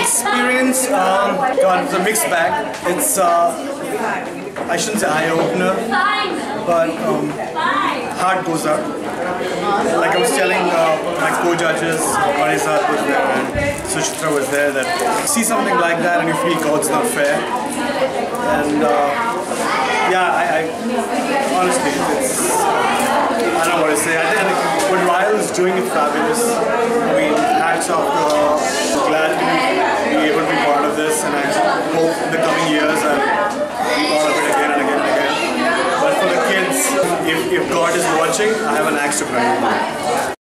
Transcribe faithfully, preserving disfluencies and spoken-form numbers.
experience, um, God, it's a mixed bag. It's, uh, I shouldn't say eye-opener, but um, heart goes up. Like I was telling uh, my co-judges, Marisat was there and Suchitra was there, that you see something like that and you feel God's not fair. And uh, yeah, I, I honestly, it's, I don't know what to say. I think what Ryle is doing is fabulous. I mean, hats off to her.